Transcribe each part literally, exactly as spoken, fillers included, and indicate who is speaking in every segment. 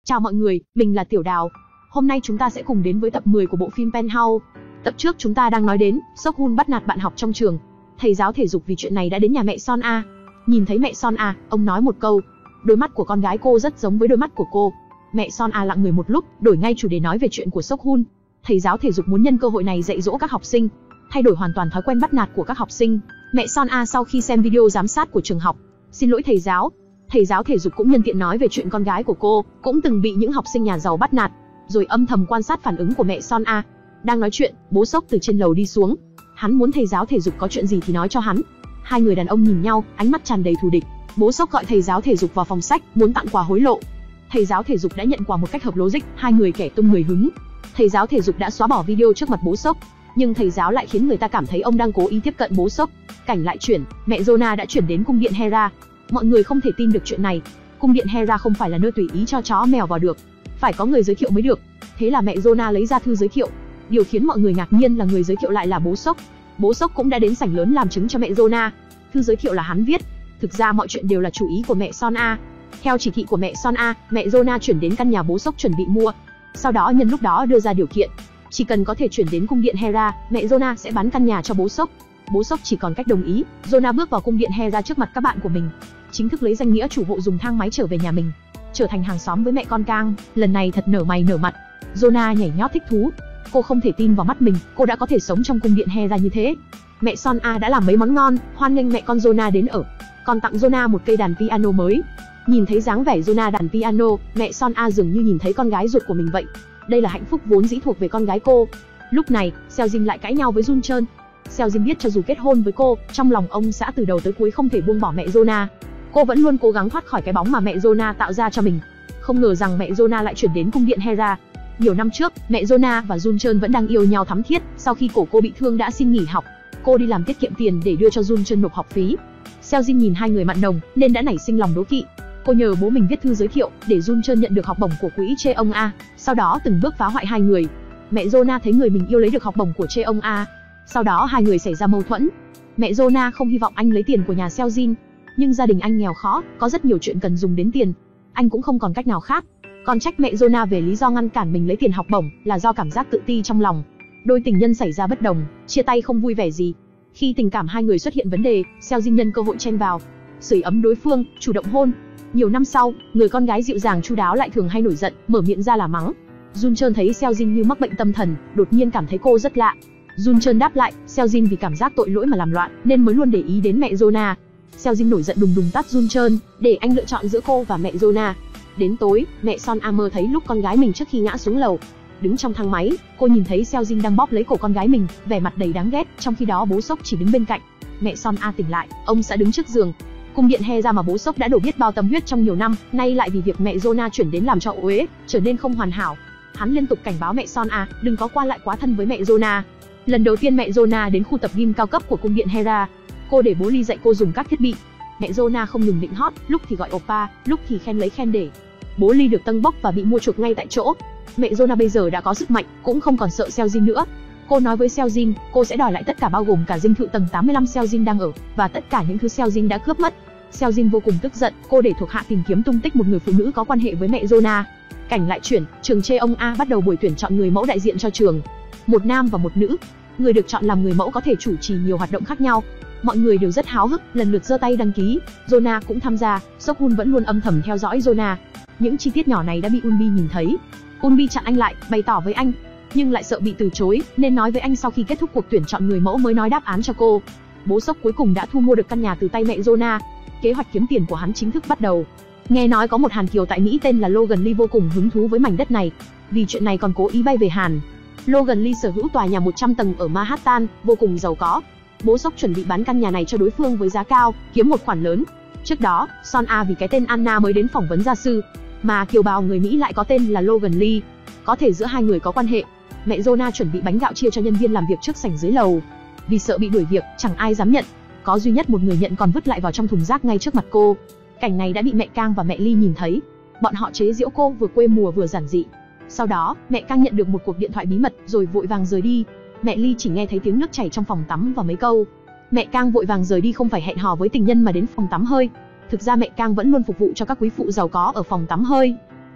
Speaker 1: Chào mọi người, mình là Tiểu Đào. Hôm nay chúng ta sẽ cùng đến với tập mười của bộ phim Penthouse. Tập trước chúng ta đang nói đến Sok-hun bắt nạt bạn học trong trường. Thầy giáo thể dục vì chuyện này đã đến nhà mẹ Son A. Nhìn thấy mẹ Son A, ông nói một câu. Đôi mắt của con gái cô rất giống với đôi mắt của cô. Mẹ Son A lặng người một lúc, đổi ngay chủ đề nói về chuyện của Sok-hun. Thầy giáo thể dục muốn nhân cơ hội này dạy dỗ các học sinh, thay đổi hoàn toàn thói quen bắt nạt của các học sinh. Mẹ Son A sau khi xem video giám sát của trường học, xin lỗi thầy giáo. Thầy giáo thể dục cũng nhân tiện nói về chuyện con gái của cô cũng từng bị những học sinh nhà giàu bắt nạt, rồi âm thầm quan sát phản ứng của mẹ Son A. Đang nói chuyện, bố Sok từ trên lầu đi xuống. Hắn muốn thầy giáo thể dục có chuyện gì thì nói cho hắn. Hai người đàn ông nhìn nhau, ánh mắt tràn đầy thù địch. Bố Sok gọi thầy giáo thể dục vào phòng sách, muốn tặng quà hối lộ. Thầy giáo thể dục đã nhận quà một cách hợp logic, hai người kẻ tung người hứng. Thầy giáo thể dục đã xóa bỏ video trước mặt bố Sok, nhưng thầy giáo lại khiến người ta cảm thấy ông đang cố ý tiếp cận bố Sok. Cảnh lại chuyển, mẹ Jonah đã chuyển đến cung điện Hera. Mọi người không thể tin được chuyện này. Cung điện Hera không phải là nơi tùy ý cho chó mèo vào được, phải có người giới thiệu mới được. Thế là mẹ Jonah lấy ra thư giới thiệu. Điều khiến mọi người ngạc nhiên là người giới thiệu lại là bố Sok. Bố Sok cũng đã đến sảnh lớn làm chứng cho mẹ Jonah. Thư giới thiệu là hắn viết. Thực ra mọi chuyện đều là chủ ý của mẹ Son A. Theo chỉ thị của mẹ Son A, mẹ Jonah chuyển đến căn nhà bố Sok chuẩn bị mua. Sau đó nhân lúc đó đưa ra điều kiện, chỉ cần có thể chuyển đến cung điện Hera, mẹ Jonah sẽ bán căn nhà cho bố Sok. Bố Sok chỉ còn cách đồng ý. Jonah bước vào cung điện Hera trước mặt các bạn của mình, chính thức lấy danh nghĩa chủ hộ dùng thang máy trở về nhà mình, trở thành hàng xóm với mẹ con Kang. Lần này thật nở mày nở mặt. Jonah nhảy nhót thích thú. Cô không thể tin vào mắt mình, cô đã có thể sống trong cung điện Hera như thế. Mẹ Son A đã làm mấy món ngon, hoan nghênh mẹ con Jonah đến ở, còn tặng Jonah một cây đàn piano mới. Nhìn thấy dáng vẻ Jonah đàn piano, mẹ Son A dường như nhìn thấy con gái ruột của mình vậy. Đây là hạnh phúc vốn dĩ thuộc về con gái cô. Lúc này, Seojin lại cãi nhau với Jun Chun. Seojin biết cho dù kết hôn với cô, trong lòng ông xã từ đầu tới cuối không thể buông bỏ mẹ Jonah. Cô vẫn luôn cố gắng thoát khỏi cái bóng mà mẹ Jonah tạo ra cho mình. Không ngờ rằng mẹ Jonah lại chuyển đến cung điện Hera. Nhiều năm trước, mẹ Jonah và Jun Chun vẫn đang yêu nhau thắm thiết. Sau khi cổ cô bị thương đã xin nghỉ học, cô đi làm tiết kiệm tiền để đưa cho Jun Chun nộp học phí. Seojin nhìn hai người mặn nồng nên đã nảy sinh lòng đố kỵ. Cô nhờ bố mình viết thư giới thiệu để Jun Chun nhận được học bổng của quỹ Cheong A, sau đó từng bước phá hoại hai người. Mẹ Jonah thấy người mình yêu lấy được học bổng của Cheong A, sau đó hai người xảy ra mâu thuẫn. Mẹ Jonah không hy vọng anh lấy tiền của nhà Seojin, nhưng gia đình anh nghèo khó, có rất nhiều chuyện cần dùng đến tiền. Anh cũng không còn cách nào khác. Còn trách mẹ Jonah về lý do ngăn cản mình lấy tiền học bổng là do cảm giác tự ti trong lòng. Đôi tình nhân xảy ra bất đồng, chia tay không vui vẻ gì. Khi tình cảm hai người xuất hiện vấn đề, Seojin nhân cơ hội chen vào, sưởi ấm đối phương, chủ động hôn. Nhiều năm sau, người con gái dịu dàng chu đáo lại thường hay nổi giận, mở miệng ra là mắng. Jun Chun thấy Seojin như mắc bệnh tâm thần, đột nhiên cảm thấy cô rất lạ. Jun Chun đáp lại, Seojin vì cảm giác tội lỗi mà làm loạn, nên mới luôn để ý đến mẹ Jonah. Seojin nổi giận đùng đùng tát Jun Chun, để anh lựa chọn giữa cô và mẹ Jonah. Đến tối, mẹ Son A mơ thấy lúc con gái mình trước khi ngã xuống lầu. Đứng trong thang máy, cô nhìn thấy Seojin đang bóp lấy cổ con gái mình, vẻ mặt đầy đáng ghét, trong khi đó bố Sok chỉ đứng bên cạnh. Mẹ Son A tỉnh lại, ông xã đứng trước giường. Cung điện Hera mà bố Sok đã đổ biết bao tâm huyết trong nhiều năm, nay lại vì việc mẹ Jonah chuyển đến làm cho uế, trở nên không hoàn hảo. Hắn liên tục cảnh báo mẹ Son A đừng có qua lại quá thân với mẹ Jonah. Lần đầu tiên mẹ Jonah đến khu tập gym cao cấp của cung điện Hera, cô để bố Lee dạy cô dùng các thiết bị. Mẹ Jonah không ngừng định hót, lúc thì gọi oppa, lúc thì khen lấy khen để. Bố Lee được tâng bốc và bị mua chuộc ngay tại chỗ. Mẹ Jonah bây giờ đã có sức mạnh, cũng không còn sợ Seojin nữa. Cô nói với Seojin, cô sẽ đòi lại tất cả bao gồm cả dinh thự tầng tám mươi lăm Seojin đang ở, và tất cả những thứ Seojin đã cướp mất. Seojin vô cùng tức giận, cô để thuộc hạ tìm kiếm tung tích một người phụ nữ có quan hệ với mẹ Jonah. Cảnh lại chuyển, trường Cheong A bắt đầu buổi tuyển chọn người mẫu đại diện cho trường. Một nam và một nữ. Người được chọn làm người mẫu có thể chủ trì nhiều hoạt động khác nhau. Mọi người đều rất háo hức, lần lượt giơ tay đăng ký. Jonah cũng tham gia, Sok-hun vẫn luôn âm thầm theo dõi Jonah. Những chi tiết nhỏ này đã bị Unbi nhìn thấy. Unbi chặn anh lại, bày tỏ với anh, nhưng lại sợ bị từ chối, nên nói với anh sau khi kết thúc cuộc tuyển chọn người mẫu mới nói đáp án cho cô. Bố Sok cuối cùng đã thu mua được căn nhà từ tay mẹ Jonah. Kế hoạch kiếm tiền của hắn chính thức bắt đầu. Nghe nói có một Hàn Kiều tại Mỹ tên là Logan Lee vô cùng hứng thú với mảnh đất này, vì chuyện này còn cố ý bay về Hàn. Logan Lee sở hữu tòa nhà một trăm tầng ở Manhattan, vô cùng giàu có. Bố Sok chuẩn bị bán căn nhà này cho đối phương với giá cao, kiếm một khoản lớn. Trước đó, Son A vì cái tên Anna mới đến phỏng vấn gia sư, mà kiều bào người Mỹ lại có tên là Logan Lee. Có thể giữa hai người có quan hệ. Mẹ Jonah chuẩn bị bánh gạo chia cho nhân viên làm việc trước sảnh dưới lầu. Vì sợ bị đuổi việc, chẳng ai dám nhận. Có duy nhất một người nhận còn vứt lại vào trong thùng rác ngay trước mặt cô. Cảnh này đã bị mẹ Kang và mẹ Lee nhìn thấy. Bọn họ chế giễu cô vừa quê mùa vừa giản dị. Sau đó, mẹ Kang nhận được một cuộc điện thoại bí mật rồi vội vàng rời đi. Mẹ Lee chỉ nghe thấy tiếng nước chảy trong phòng tắm và mấy câu. Mẹ Kang vội vàng rời đi không phải hẹn hò với tình nhân mà đến phòng tắm hơi. Thực ra mẹ Kang vẫn luôn phục vụ cho các quý phụ giàu có ở phòng tắm hơi.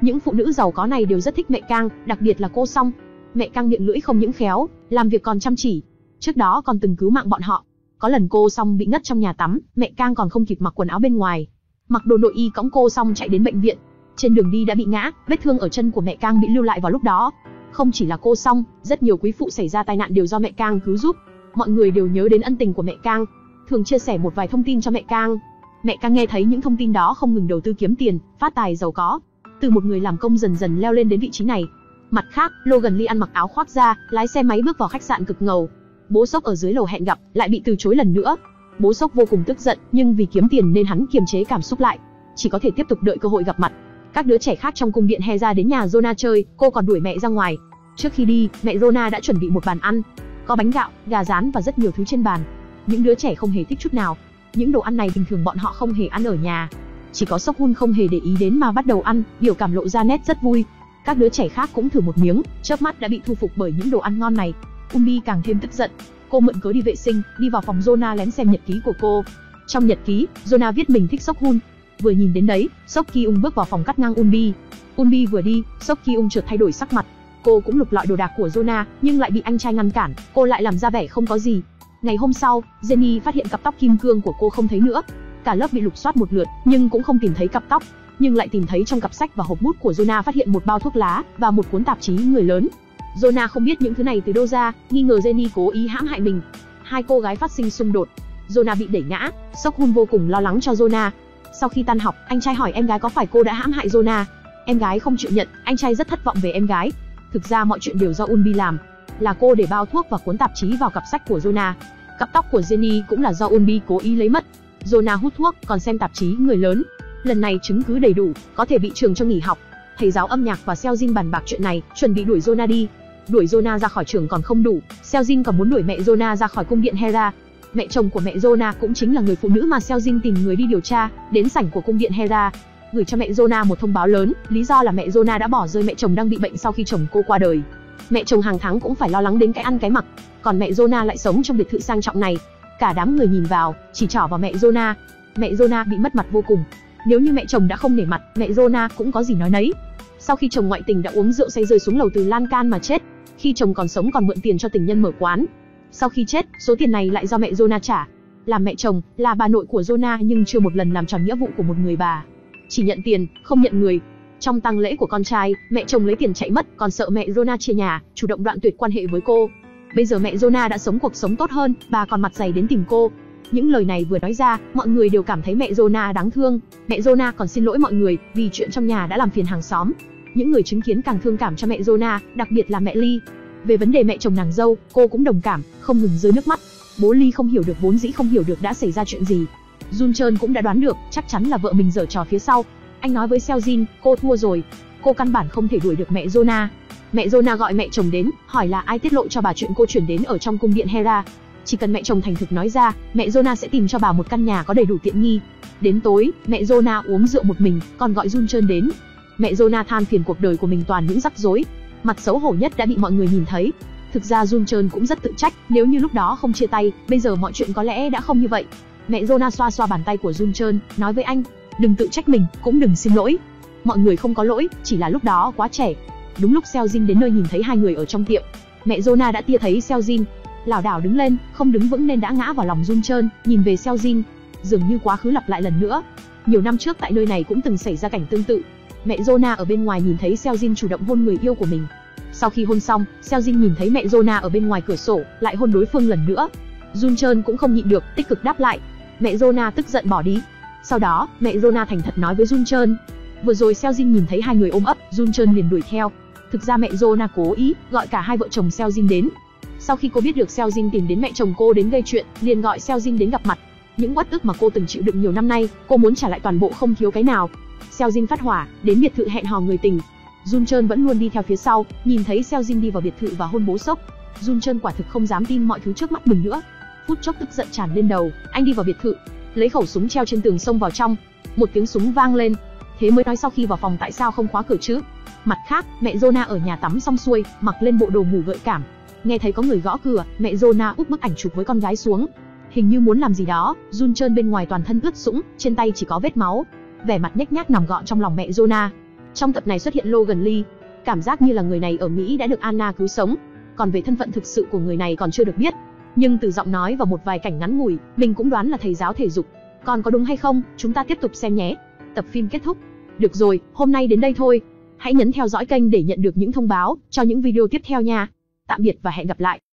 Speaker 1: Những phụ nữ giàu có này đều rất thích mẹ Cang, đặc biệt là cô Song. Mẹ Cang miệng lưỡi không những khéo, làm việc còn chăm chỉ. Trước đó còn từng cứu mạng bọn họ. Có lần cô Song bị ngất trong nhà tắm, mẹ Cang còn không kịp mặc quần áo bên ngoài, mặc đồ nội y cõng cô Song chạy đến bệnh viện. Trên đường đi đã bị ngã, vết thương ở chân của mẹ Cang bị lưu lại vào lúc đó. Không chỉ là cô Song, rất nhiều quý phụ xảy ra tai nạn đều do mẹ Cang cứu giúp. Mọi người đều nhớ đến ân tình của mẹ Cang, thường chia sẻ một vài thông tin cho mẹ Cang. Mẹ Cang nghe thấy những thông tin đó không ngừng đầu tư kiếm tiền, phát tài giàu có, từ một người làm công dần dần leo lên đến vị trí này. Mặt khác, Logan Lee ăn mặc áo khoác da, lái xe máy bước vào khách sạn cực ngầu. Bố Sốc ở dưới lầu hẹn gặp, lại bị từ chối lần nữa. Bố Sốc vô cùng tức giận, nhưng vì kiếm tiền nên hắn kiềm chế cảm xúc lại, chỉ có thể tiếp tục đợi cơ hội gặp mặt. Các đứa trẻ khác trong cung điện Hera đến nhà Jonah chơi, cô còn đuổi mẹ ra ngoài. Trước khi đi, mẹ Jonah đã chuẩn bị một bàn ăn, có bánh gạo, gà rán và rất nhiều thứ trên bàn. Những đứa trẻ không hề thích chút nào. Những đồ ăn này bình thường bọn họ không hề ăn ở nhà. Chỉ có Sok-hun không hề để ý đến mà bắt đầu ăn, biểu cảm lộ ra nét rất vui. Các đứa trẻ khác cũng thử một miếng, chớp mắt đã bị thu phục bởi những đồ ăn ngon này. Unbi càng thêm tức giận. Cô mượn cớ đi vệ sinh, đi vào phòng Jonah lén xem nhật ký của cô. Trong nhật ký, Jonah viết mình thích Sok-hun. Vừa nhìn đến đấy, Sok Ki-ung bước vào phòng cắt ngang Unbi. Unbi vừa đi, Sok Ki-ung chợt thay đổi sắc mặt. Cô cũng lục lọi đồ đạc của Jonah, nhưng lại bị anh trai ngăn cản. Cô lại làm ra vẻ không có gì. Ngày hôm sau, Jenny phát hiện cặp tóc kim cương của cô không thấy nữa. Cả lớp bị lục soát một lượt, nhưng cũng không tìm thấy cặp tóc, nhưng lại tìm thấy trong cặp sách và hộp bút của Jonah phát hiện một bao thuốc lá và một cuốn tạp chí người lớn. Jonah không biết những thứ này từ đâu ra, nghi ngờ Jenny cố ý hãm hại mình. Hai cô gái phát sinh xung đột. Jonah bị đẩy ngã, Sok-hun vô cùng lo lắng cho Jonah. Sau khi tan học, anh trai hỏi em gái có phải cô đã hãm hại Jonah. Em gái không chịu nhận, anh trai rất thất vọng về em gái. Thực ra mọi chuyện đều do Unbi làm, là cô để bao thuốc và cuốn tạp chí vào cặp sách của Jonah. Cặp tóc của Jenny cũng là do Unbi cố ý lấy mất. Jonah hút thuốc, còn xem tạp chí người lớn. Lần này chứng cứ đầy đủ, có thể bị trường cho nghỉ học. Thầy giáo âm nhạc và Seojin bàn bạc chuyện này, chuẩn bị đuổi Jonah đi. Đuổi Jonah ra khỏi trường còn không đủ, Seojin còn muốn đuổi mẹ Jonah ra khỏi cung điện Hera. Mẹ chồng của mẹ Jonah cũng chính là người phụ nữ mà Seojin tìm người đi điều tra, đến sảnh của cung điện Hera, gửi cho mẹ Jonah một thông báo lớn, lý do là mẹ Jonah đã bỏ rơi mẹ chồng đang bị bệnh sau khi chồng cô qua đời. Mẹ chồng hàng tháng cũng phải lo lắng đến cái ăn cái mặc, còn mẹ Jonah lại sống trong biệt thự sang trọng này. Cả đám người nhìn vào, chỉ trỏ vào mẹ Jonah. Mẹ Jonah bị mất mặt vô cùng. Nếu như mẹ chồng đã không nể mặt, mẹ Jonah cũng có gì nói nấy. Sau khi chồng ngoại tình đã uống rượu say rơi xuống lầu từ lan can mà chết, khi chồng còn sống còn mượn tiền cho tình nhân mở quán. Sau khi chết, số tiền này lại do mẹ Jonah trả. Làm mẹ chồng, là bà nội của Jonah nhưng chưa một lần làm tròn nghĩa vụ của một người bà. Chỉ nhận tiền, không nhận người. Trong tang lễ của con trai, mẹ chồng lấy tiền chạy mất, còn sợ mẹ Jonah chia nhà, chủ động đoạn tuyệt quan hệ với cô. Bây giờ mẹ Jonah đã sống cuộc sống tốt hơn, bà còn mặt dày đến tìm cô. Những lời này vừa nói ra, mọi người đều cảm thấy mẹ Jonah đáng thương. Mẹ Jonah còn xin lỗi mọi người vì chuyện trong nhà đã làm phiền hàng xóm. Những người chứng kiến càng thương cảm cho mẹ Jonah, đặc biệt là mẹ Lee. Về vấn đề mẹ chồng nàng dâu, cô cũng đồng cảm, không ngừng rơi nước mắt. Bố Lee không hiểu được vốn dĩ không hiểu được đã xảy ra chuyện gì. Jun Chun cũng đã đoán được, chắc chắn là vợ mình giở trò phía sau. Anh nói với Seojin, cô thua rồi. Cô căn bản không thể đuổi được mẹ Jonah. Mẹ Jonah gọi mẹ chồng đến, hỏi là ai tiết lộ cho bà chuyện cô chuyển đến ở trong cung điện Hera. Chỉ cần mẹ chồng thành thực nói ra, mẹ Jonah sẽ tìm cho bà một căn nhà có đầy đủ tiện nghi. Đến tối, mẹ Jonah uống rượu một mình, còn gọi Jun Chun đến. Mẹ Jonah than phiền cuộc đời của mình toàn những rắc rối. Mặt xấu hổ nhất đã bị mọi người nhìn thấy. Thực ra Jun Chun cũng rất tự trách, nếu như lúc đó không chia tay, bây giờ mọi chuyện có lẽ đã không như vậy. Mẹ Jonah xoa xoa bàn tay của Jun Chun, nói với anh, đừng tự trách mình, cũng đừng xin lỗi. Mọi người không có lỗi, chỉ là lúc đó quá trẻ. Đúng lúc Seojin đến nơi nhìn thấy hai người ở trong tiệm, mẹ Jonah đã tia thấy Seojin, lảo đảo đứng lên, không đứng vững nên đã ngã vào lòng Jun Chun, nhìn về Seojin, dường như quá khứ lặp lại lần nữa. Nhiều năm trước tại nơi này cũng từng xảy ra cảnh tương tự. Mẹ Jonah ở bên ngoài nhìn thấy Seojin chủ động hôn người yêu của mình. Sau khi hôn xong, Seojin nhìn thấy mẹ Jonah ở bên ngoài cửa sổ, lại hôn đối phương lần nữa. Jun Chun cũng không nhịn được, tích cực đáp lại. Mẹ Jonah tức giận bỏ đi. Sau đó, mẹ Jonah thành thật nói với Jun Chun. Vừa rồi Seojin nhìn thấy hai người ôm ấp, Jun Chun liền đuổi theo. Thực ra mẹ Jonah cố ý gọi cả hai vợ chồng Seojin đến. Sau khi cô biết được Seojin tìm đến mẹ chồng cô đến gây chuyện, liền gọi Seojin đến gặp mặt. Những uất ức mà cô từng chịu đựng nhiều năm nay, cô muốn trả lại toàn bộ không thiếu cái nào. Seojin phát hỏa, đến biệt thự hẹn hò người tình. Jun Chun vẫn luôn đi theo phía sau, nhìn thấy Seojin đi vào biệt thự và hôn bố Sốc. Jun Chun quả thực không dám tin mọi thứ trước mắt mình nữa. Phút chốc tức giận tràn lên đầu, anh đi vào biệt thự, lấy khẩu súng treo trên tường xông vào trong. Một tiếng súng vang lên, thế mới nói sau khi vào phòng tại sao không khóa cửa chứ. Mặt khác, mẹ Jonah ở nhà tắm xong xuôi, mặc lên bộ đồ ngủ gợi cảm. Nghe thấy có người gõ cửa, mẹ Jonah úp bức ảnh chụp với con gái xuống. Hình như muốn làm gì đó, Jun Chun bên ngoài toàn thân ướt sũng, trên tay chỉ có vết máu. Vẻ mặt nhếch nhác nằm gọn trong lòng mẹ Jonah. Trong tập này xuất hiện Logan Lee, cảm giác như là người này ở Mỹ đã được Anna cứu sống. Còn về thân phận thực sự của người này còn chưa được biết. Nhưng từ giọng nói và một vài cảnh ngắn ngủi, mình cũng đoán là thầy giáo thể dục. Còn có đúng hay không, chúng ta tiếp tục xem nhé. Tập phim kết thúc. Được rồi, hôm nay đến đây thôi. Hãy nhấn theo dõi kênh để nhận được những thông báo cho những video tiếp theo nha. Tạm biệt và hẹn gặp lại.